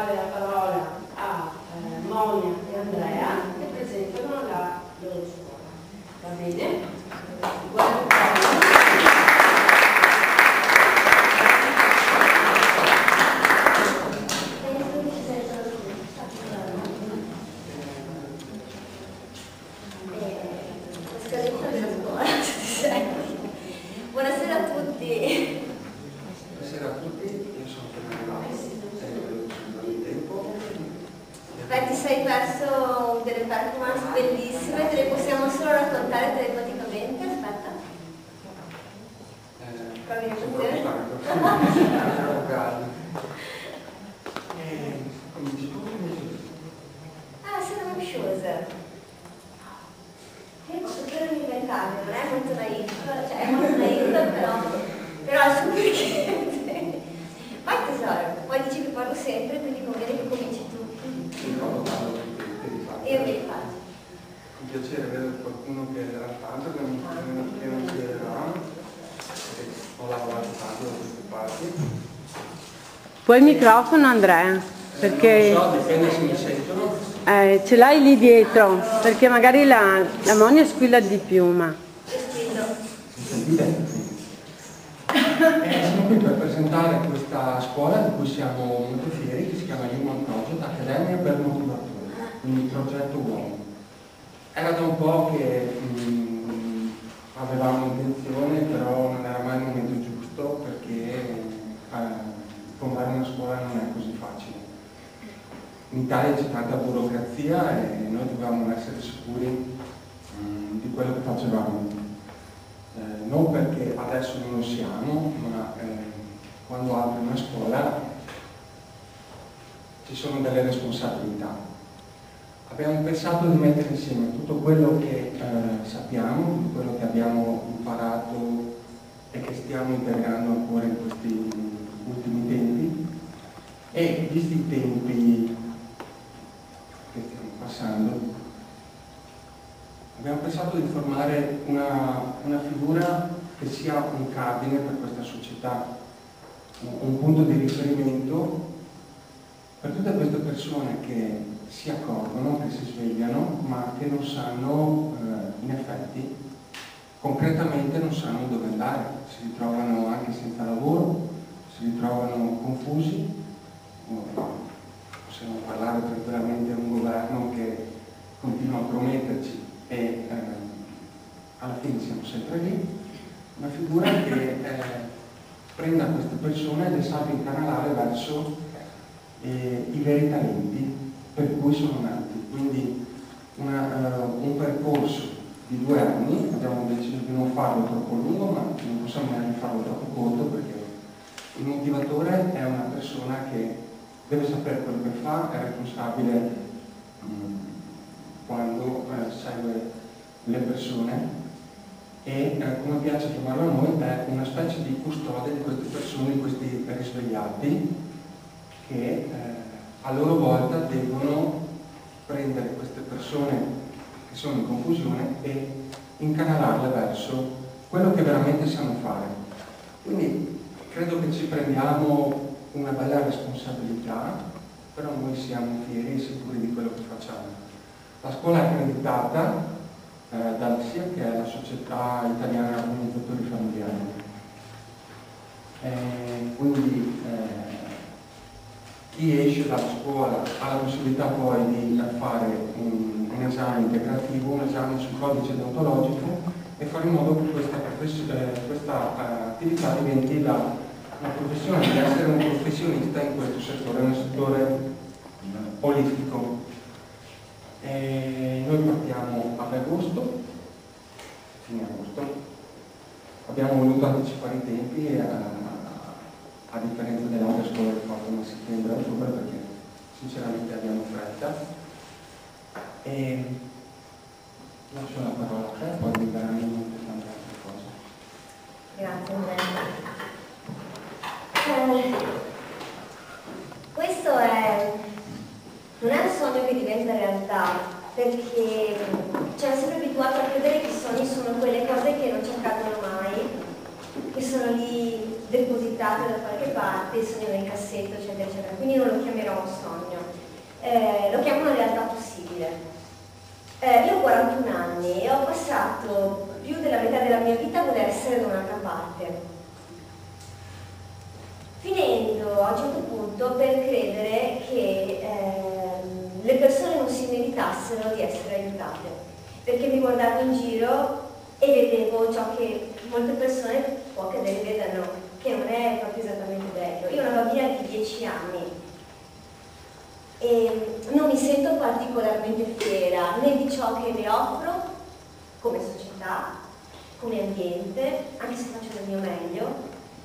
dare la parola a Monia e Andrea che presentano la loro scuola. Va bene? Buonasera a tutti. Buonasera a tutti, io sono Fernando, del tempo. Beh, ti sei perso delle performance bellissime, te le possiamo solo raccontare telepaticamente, aspetta. Provi a Sono vedere. proprio stanco. Cominci tu? Ah, sono ambiziosa. Io posso pure inventarmi, non è molto naif, cioè è molto naif, però è super. Vai tesoro, poi dici che parlo sempre, quindi conviene che cominci tu. No, parlo te li faccio. Io me li faccio. Un piacere avere qualcuno che era tanto, che non si vedeva, perché ho lavorato tanto da queste parti. Poi il microfono, Andrea, perché Non so, dipende se mi sentono. ce l'hai lì dietro, perché magari la Monia squilla di più, ma... Sentite? Siamo qui per presentare questa scuola di cui siamo molto fieri, che si chiama Human Project, Accademia per Motivazione, quindi progetto uomo. Era da un po' che avevamo intenzione, però non era mai il momento giusto, perché fondare una scuola non è così facile. In Italia c'è tanta burocrazia e noi dovevamo essere sicuri di quello che facevamo. Non perché adesso non lo siamo, ma quando apri una scuola ci sono delle responsabilità. Abbiamo pensato di mettere insieme tutto quello che sappiamo, tutto quello che abbiamo imparato e che stiamo integrando ancora in questi ultimi tempi, e visti i tempi che stiamo passando, abbiamo pensato di formare una figura che sia un cardine per questa società, un punto di riferimento per tutte queste persone che si accorgono, che si svegliano, ma che non sanno, in effetti, concretamente non sanno dove andare, si ritrovano anche senza lavoro, si ritrovano confusi, possiamo parlare tranquillamente di un governo che continua a prometterci e alla fine siamo sempre lì, una figura che prenda queste persone e le sappia incanalare verso i veri talenti per cui sono nati. Quindi un percorso di 2 anni, abbiamo deciso di non farlo troppo lungo, ma non possiamo neanche farlo troppo corto, perché il motivatore è una persona che deve sapere quello che fa, è responsabile quando segue le persone e, come piace chiamarlo a noi, è una specie di custode di queste persone, di questi risvegliati che a loro volta devono prendere queste persone che sono in confusione e incanalarle verso quello che veramente sanno fare. Quindi credo che ci prendiamo una bella responsabilità, però noi siamo fieri e sicuri di quello che facciamo. La scuola è accreditata dalla SIA, che è la Società Italiana Organizzatori Familiari. Quindi chi esce dalla scuola ha la possibilità poi di fare un esame integrativo, un esame sul codice deontologico, e fare in modo che questa attività diventi la professione di essere un professionista in questo settore, un settore olistico. Noi partiamo ad agosto, fine agosto. Abbiamo voluto anticipare i tempi a differenza delle altre scuole che partono a settembre e ottobre, perché sinceramente abbiamo fretta. E lascio la parola a te, poi liberamente tante altre cose. Grazie Andrea. Questo non è un sogno che diventa realtà, perché ci hanno sempre abituato a credere che i sogni sono quelle cose che non ci accadono mai, che sono lì depositate portato da qualche parte, il sogno nel cassetto, eccetera, eccetera. Quindi non lo chiamerò un sogno, lo chiamo una realtà possibile. Io ho 41 anni e ho passato più della metà della mia vita a voler essere da un'altra parte, finendo a un certo punto per credere che le persone non si meritassero di essere aiutate, perché mi guardavo in giro e vedevo ciò che molte persone può accadere vedano, che non è proprio esattamente bello. Io ho una bambina di 10 anni e non mi sento particolarmente fiera né di ciò che le offro come società, come ambiente, anche se faccio del mio meglio,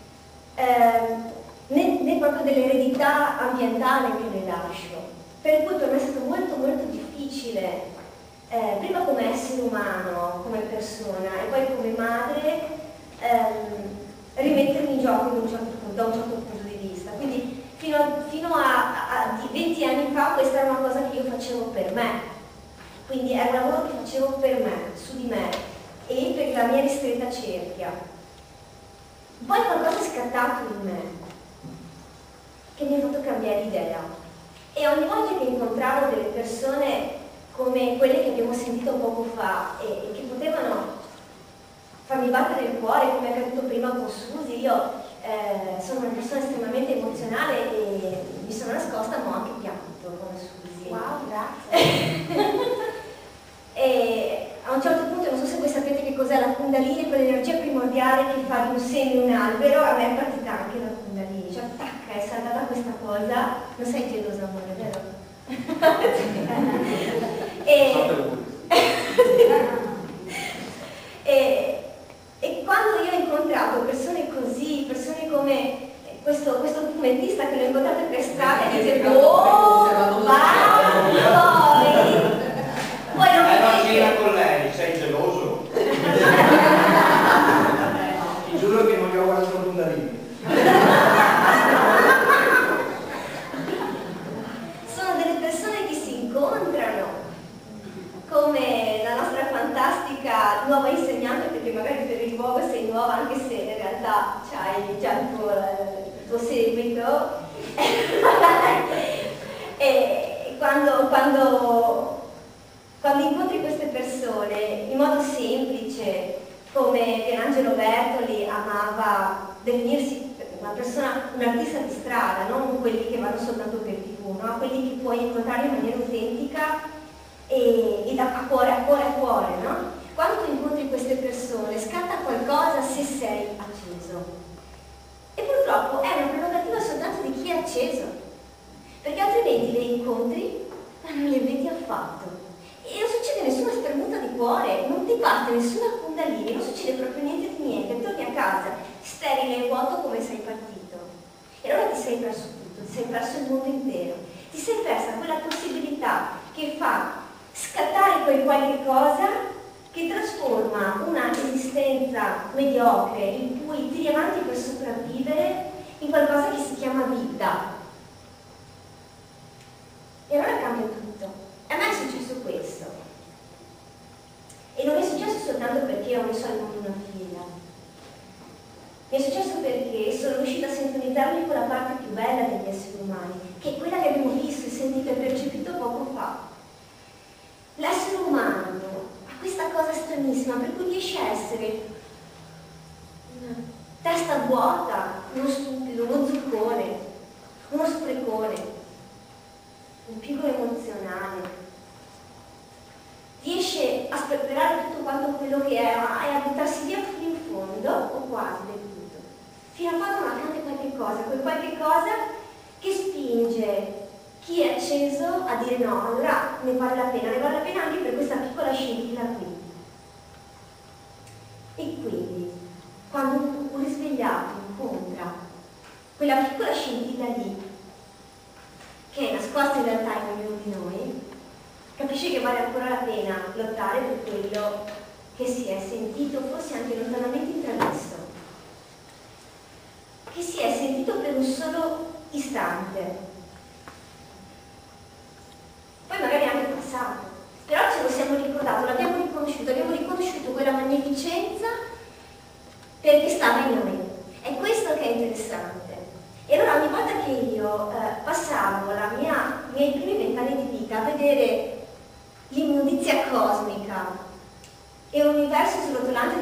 né proprio dell'eredità ambientale che le lascio. Per cui per me è stato molto molto difficile, prima come essere umano, come persona e poi come madre, rimettermi in gioco da un certo punto di vista. Quindi fino a 20 anni fa questa era una cosa che io facevo per me, quindi è un lavoro che facevo per me, su di me e per la mia ristretta cerchia. Poi qualcosa è scattato in me che mi ha fatto cambiare idea e ogni volta che incontravo delle persone come quelle che abbiamo sentito poco fa e che potevano farmi battere il cuore, come è accaduto prima con Susi, io sono una persona estremamente emozionale e mi sono nascosta ma ho anche pianto come Susi. Wow, grazie! E a un certo punto, non so se voi sapete che cos'è la Kundalini, quell'energia primordiale che fa di un seme un albero, a me è partita anche la Kundalini, cioè tacca, è saltata questa cosa, non sei gelosa amore, vero? E quando io ho incontrato persone così, persone come questo fumettista che l'ho incontrato per strada e dicevo oh, vai, poi non cena con lei, sei geloso? Ti giuro che non gli ho guardato Kundalini. sono delle persone che si incontrano, come la nostra fantastica nuova insegnante, perché magari per il luogo sei nuova anche se in realtà c'hai già il tuo seguito. E quando incontri queste persone in modo semplice, come Pierangelo Bertoli amava definirsi una persona, un artista di strada, non quelli che vanno soltanto per TV, no? Quelli che puoi incontrare in maniera autentica e da cuore a cuore a cuore, no? Quando tu incontri queste persone scatta qualcosa se sei acceso. E purtroppo è una prerogativa soltanto di chi è acceso, perché altrimenti le incontri ma non le vedi affatto. E non succede nessuna spermuta di cuore, non ti parte nessuna Kundalini, non succede proprio niente di niente, torni a casa sterile e vuoto come sei partito. E allora ti sei perso tutto, ti sei perso il mondo intero, ti sei persa quella possibilità che fa scattare quel qualche cosa che trasforma una esistenza mediocre in cui tiri avanti per sopravvivere in qualcosa che si chiama vita. E allora cambia tutto. A me è successo questo. E non è successo soltanto perché ho messo al mondo una figlia. Mi è successo perché sono riuscita a sintonizzarmi con la parte più bella degli esseri umani, che è quella che abbiamo visto e sentito e percepito poco fa. L'essere umano ha questa cosa stranissima per cui riesce a essere una testa vuota, uno stupido, uno zuccone, uno sprecone, un piccolo emozionale. Riesce a sperperare tutto quanto quello che è e a buttarsi via fino in fondo, o quasi del tutto, fino a quando manca qualche cosa, quel qualche cosa che spinge chi è acceso a dire no, allora ne vale la pena anche per questa piccola scintilla qui. E quindi, quando un risvegliato incontra quella piccola scintilla lì, che è nascosta in realtà in ognuno di noi, capisce che vale ancora la pena lottare per quello che si è sentito, forse anche lontanamente intravisto, che si è sentito per un solo istante, poi magari anche passato, però ce lo siamo ricordato, l'abbiamo riconosciuto quella magnificenza perché stava in noi. È questo che è interessante. vedere l'immondizia cosmica e un universo srotolante